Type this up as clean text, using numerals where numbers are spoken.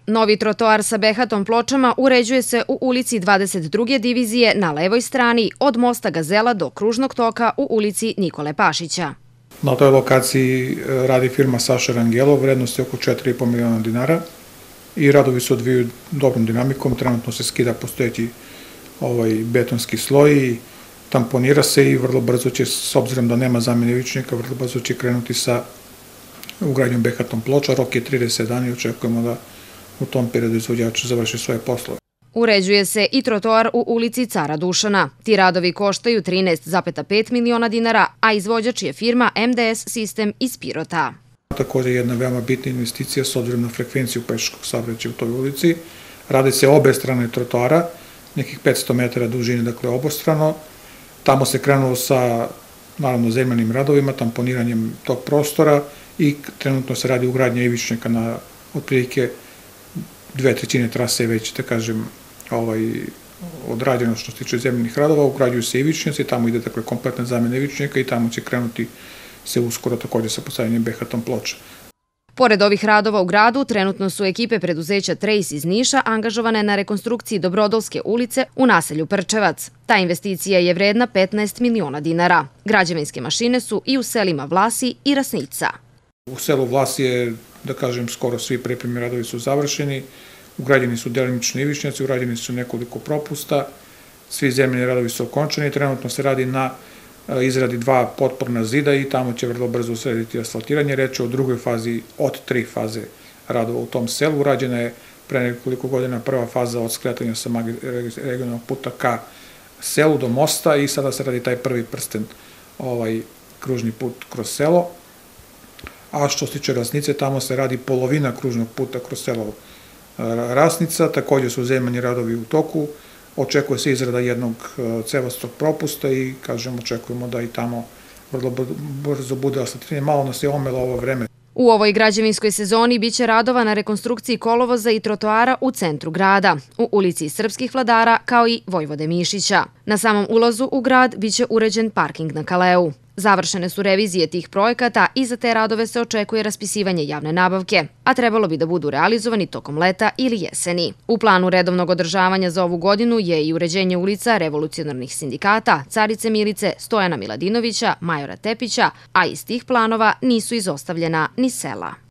Novi trotoar sa behatom pločama uređuje se u ulici 22. divizije na levoj strani od mosta Gazela do kružnog toka u ulici Nikole Pašića. Na toj lokaciji radi firma Saša Rangelov, vrednosti oko 4,5 miliona dinara i radovi se odvijaju dobrom dinamikom. Trenutno se skida postojeći betonski sloj, tamponira se i vrlo brzo će, s obzirom da nema zamene ivičnika, vrlo brzo će krenuti sa ugradnjom behatom ploča. Rok je 30 dana i očekujemo da u tom periodu izvođač završi svoje poslove. Uređuje se i trotoar u ulici Cara Dušana. Ti radovi koštaju 13,5 miliona dinara, a izvođač je firma MDS Sistem iz Pirota. Također jedna veoma bitna investicija s obzirom na frekvenciju pešačkog saobraćaja u toj ulici. Radi se obe strane trotoara, nekih 500 metara dužine, dakle obostrano. Tamo se krenulo sa, naravno, zemljanim radovima, tamponiranjem tog prostora i trenutno se radi ugradnja ivičnika na otprilike 2/3 trase već, da kažem, odrađeno što se tiče zemljanih radova, ugrađuju se ivičnici, tamo ide dakle kompletna zamena ivičnika i tamo će krenuti se uskoro također sa postavljanjem behatom ploča. Pored ovih radova u gradu, trenutno su ekipe preduzeća Trace iz Niša angažovane na rekonstrukciji Dobrodolske ulice u naselju Prčevac. Ta investicija je vredna 15 miliona dinara. Građevinske mašine su i u selima Vlasi i Rasnica. U selu Vlasi je, da kažem, skoro svi pripremni radovi su završeni, ugrađeni su delimični ivičnjaci, urađeni su nekoliko propusta, svi zemljeni radovi su okončani, trenutno se radi na izradi 2 potporna zida i tamo će vrlo brzo uslediti asfaltiranje. Reč je o drugoj fazi od 3 faze radova u tom selu. Urađena je pre nekoliko godina prva faza od skretanja sa regionalnog puta ka selu do mosta i sada se radi taj prvi prsten, kružni put kroz selo. A što se tiče Rasnice, tamo se radi polovina kružnog puta kroz selo Rasnica, također su zemljani radovi u toku, očekuje se izrada jednog cevastog propusta i, kažem, očekujemo da i tamo vrlo brzo bude asfaltiranje. Malo nas je omelo ovo vreme. U ovoj građevinskoj sezoni biće radova na rekonstrukciji kolovoza i trotoara u centru grada, u ulici Srpskih vladara kao i Vojvode Mišića. Na samom ulazu u grad biće uređen parking na Kaleu. Završene su revizije tih projekata i za te radove se očekuje raspisivanje javne nabavke, a trebalo bi da budu realizovani tokom leta ili jeseni. U planu redovnog održavanja za ovu godinu je i uređenje ulica revolucionarnih sindikata, Carice Milice, Stojana Miladinovića, Majora Tepića, a iz tih planova nisu izostavljena ni sela.